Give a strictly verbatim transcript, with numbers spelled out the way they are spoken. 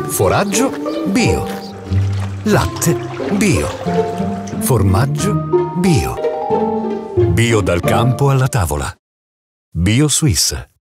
Foraggio bio. Latte bio. Formaggio bio. Bio dal campo alla tavola. BioSwiss.